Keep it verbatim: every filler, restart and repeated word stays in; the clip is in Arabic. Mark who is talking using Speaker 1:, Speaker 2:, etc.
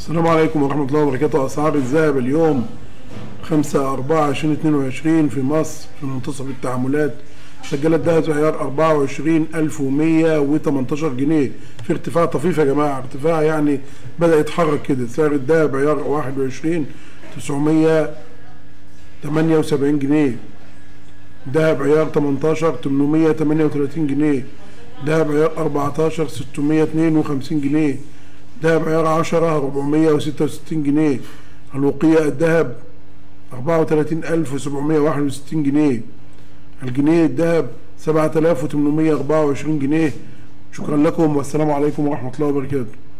Speaker 1: السلام عليكم ورحمة الله وبركاته. أسعار الذهب اليوم خمسة أربعة عشرين اتنين وعشرين في مصر في منتصف التعاملات سجل الذهب عيار أربعة وعشرين ألف ومية وتمنتاشر جنيه، في ارتفاع طفيف يا جماعة، ارتفاع يعني بدأ يتحرك كده. سعر الذهب عيار واحد وعشرين تسعمية تمانية وسبعين جنيه، ذهب عيار تمنتاشر تمنمية تمانية وتلاتين جنيه، ذهب عيار أربعتاشر ستمية اتنين وخمسين جنيه، ذهب عيار عشرة أربعمية وستة وستين جنيه. الوقية الذهب أربعة وتلاتين ألف وسبعمية واحد وستين جنيه. الجنيه الذهب سبعة آلاف وتمنمية أربعة وعشرين جنيه. شكرا لكم والسلام عليكم ورحمة الله وبركاته.